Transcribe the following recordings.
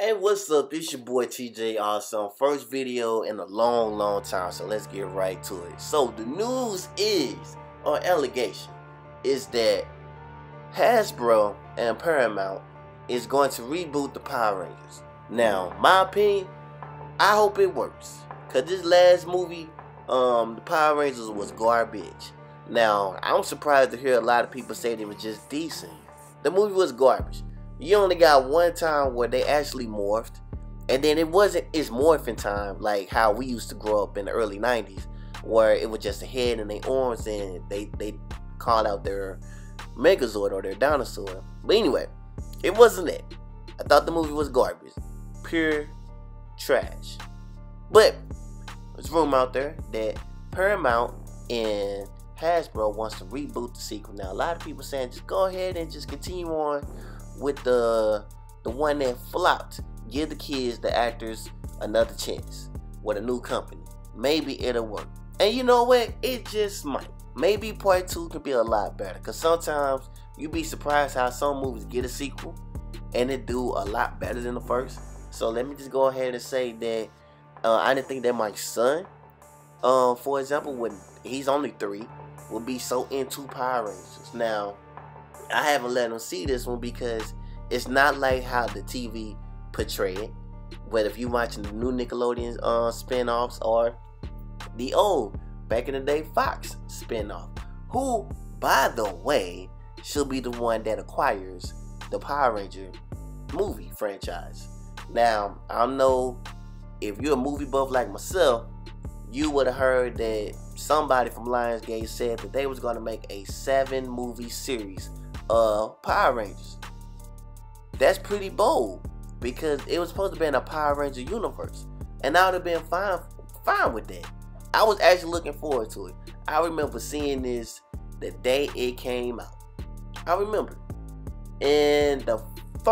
Hey, what's up? It's your boy TJ Awesome. First video in a long time, so let's get right to it. So the news is, or allegation, is that Hasbro and Paramount is going to reboot the Power Rangers. Now, my opinion, I hope it works, cause this last movie, the Power Rangers was garbage. Now, I'm surprised to hear a lot of people say they were just decent. The movie was garbage. You only got one time where they actually morphed, and then it wasn't its morphing time like how we used to grow up in the early 90s, where it was just a head and their arms and they called out their Megazord or their dinosaur. But anyway, it wasn't that. I thought the movie was garbage. Pure trash. But there's room out there that Paramount and Hasbro wants to reboot the sequel. Now a lot of people saying just go ahead and just continue on with the one that flopped. Give the kids, the actors, another chance with a new company. Maybe it'll work. And you know what? It just might. Maybe part 2 could be a lot better. Because sometimes you be surprised how some movies get a sequel and it do a lot better than the first. So let me just go ahead and say that I didn't think that my son, for example, when he's only 3, would be so into Power Rangers. Now, I haven't let him see this one because it's not like how the TV portray it. But if you watching the new Nickelodeon spin-offs or the old, back in the day, Fox spin-off, who, by the way, should be the one that acquires the Power Ranger movie franchise. Now, I don't know if you're a movie buff like myself, you would have heard that somebody from Lionsgate said that they was going to make a 7-movie series of Power Rangers. That's pretty bold because it was supposed to be in a Power Ranger universe, and I would have been fine with that. I was actually looking forward to it. I remember seeing this the day it came out. I remember, and the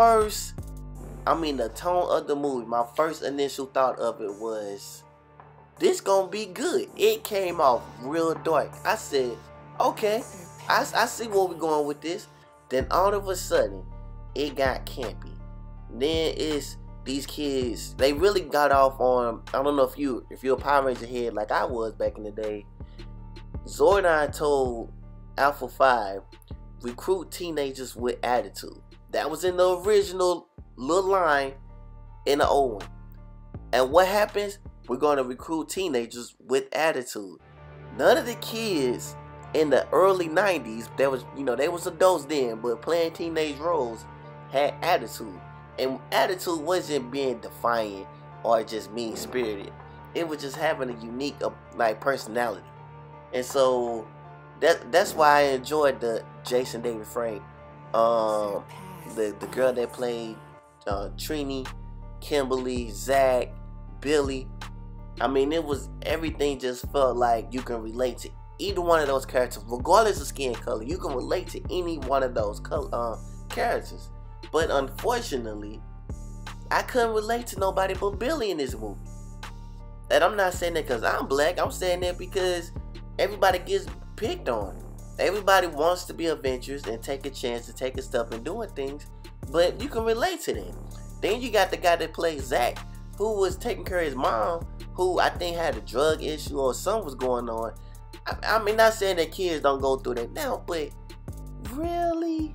tone of the movie, my first initial thought of it was, this gonna be good. It came off real dark. I said, okay, I see where we're going with this. Then all of a sudden, it got campy. Then it's these kids, they really got off on, I don't know if you're a Power Ranger head like I was back in the day. Zordon told Alpha 5, recruit teenagers with attitude. That was in the original little line in the old one. And what happens? We're going to recruit teenagers with attitude. None of the kids in the early 90s, they was adults then, but playing teenage roles had attitude. And attitude wasn't being defiant or just mean-spirited. It was just having a unique personality. And so that's why I enjoyed the Jason David Frank, the girl that played Trini, Kimberly, Zach, Billy. I mean, it was, everything just felt like you can relate to either one of those characters, regardless of skin color. You can relate to any one of those characters. But unfortunately, I couldn't relate to nobody but Billy in this movie. And I'm not saying that because I'm black. I'm saying that because everybody gets picked on. Everybody wants to be adventurous and take a chance to take a step and doing things, but you can relate to them. Then you got the guy that plays Zach, who was taking care of his mom, who I think had a drug issue or something was going on. I mean, not saying that kids don't go through that now, but really?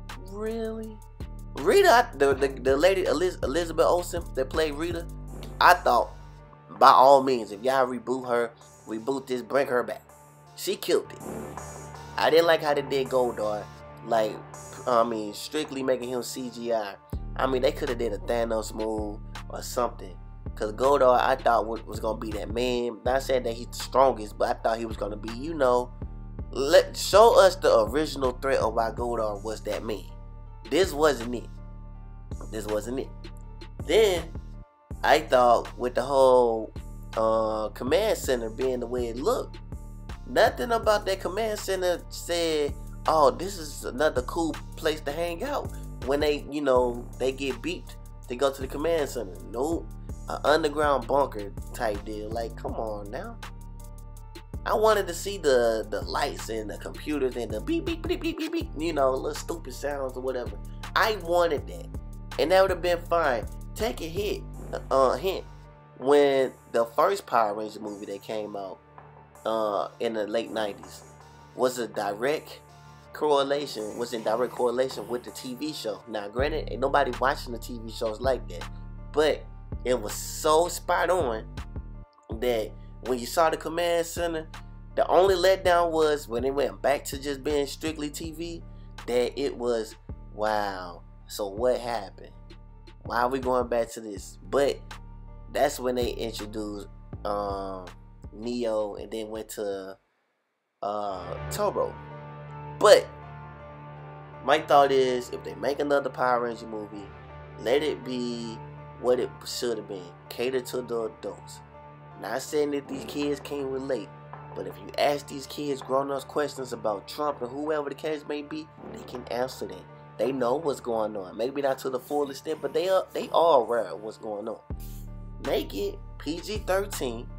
Rita, the lady Elizabeth Olsen that played Rita, I thought, by all means, if y'all reboot this, bring her back. She killed it. I didn't like how they did Goldar, strictly making him CGI. I mean, they could have did a Thanos move or something. Because Goldar, I thought was going to be that man. Not saying that he's the strongest, but I thought he was going to be, show us the original threat of why Goldar was that man. This wasn't it. Then, I thought with the whole command center being the way it looked, nothing about that command center said, oh, this is another cool place to hang out. When they get beeped, they go to the command center. Nope. An underground bunker type deal. Like, come on now. I wanted to see the lights and the computers and the beep beep beep beep beep, little stupid sounds or whatever. I wanted that. And that would have been fine. take a hint. When the first Power Ranger movie that came out in the late 90s was in direct correlation with the TV show. Now granted, ain't nobody watching the TV shows like that, but it was so spot on that when you saw the command center, the only letdown was when it went back to just being strictly TV, that it was, wow, so what happened? Why are we going back to this? But that's when they introduced Neo and then went to Turbo. But my thought is, if they make another Power Ranger movie, let it be what it should have been. Cater to the adults. Not saying that these kids can't relate, but if you ask these kids grown-ups questions about Trump and whoever the case may be, they can answer that. They know what's going on. Maybe not to the full extent, but they are aware of what's going on. Make it PG-13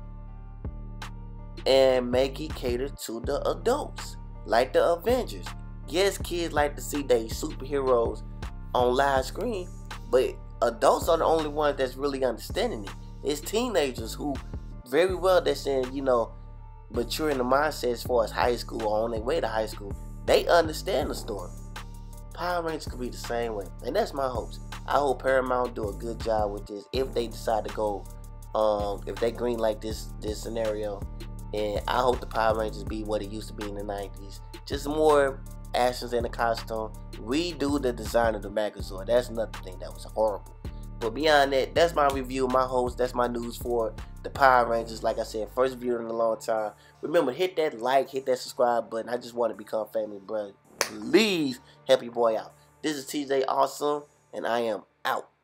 and make it cater to the adults, like the Avengers. Yes, kids like to see their superheroes on live screen, but adults are the only ones that's really understanding it. It's teenagers who very well they're saying, you know, maturing the mindset as far as high school or on their way to high school. They understand the story. Power Rangers could be the same way, and that's my hopes. I hope Paramount do a good job with this if they decide to go, if they green like this scenario. And I hope the Power Rangers be what it used to be in the 90s. Just more actions in the costume. Redo the design of the Megazord. That's another thing that was horrible. But beyond that, that's my review, my hopes, that's my news for the Power Rangers. Like I said, first video in a long time. Remember, hit that like, hit that subscribe button. I just want to become family, bro. Please help your boy out. This is TJ Awesome, and I am out.